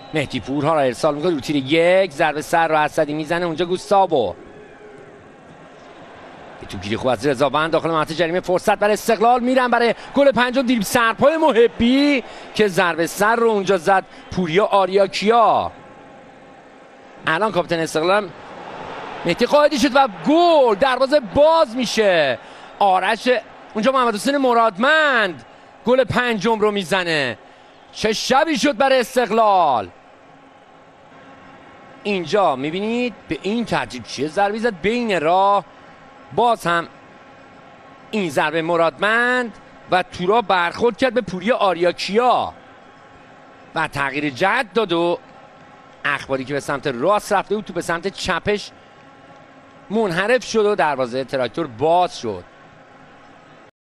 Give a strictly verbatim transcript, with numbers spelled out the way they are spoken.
مهدی پور ها را ارسال میکنه رو تیر یک، ضربه سر رو اسدی میزنه اونجا گوستاوو. توپگیری خوب از رضاوند داخل منطقه جریمه، فرصت برای استقلال، میرن برای گل پنجم. دریبل سرپای محبی که ضربه سر رو اونجا زد پوریا آریاکیا. الان کاپیتان استقلال مهدی قائدی شد و گل، دروازه باز میشه. آرش اونجا محمد حسین مرادمند گل پنجم رو میزنه. چه شبی شد برای استقلال. اینجا میبینید به این ترتیب چیه ضربه زد بین راه، باز هم این ضربه مرادمند و تورا برخورد کرد به پوریا آریاکیا و تغییر جهت داد و اخباری که به سمت راست رفته بود تو به سمت چپش منحرف شد و دروازه تراکتور باز شد.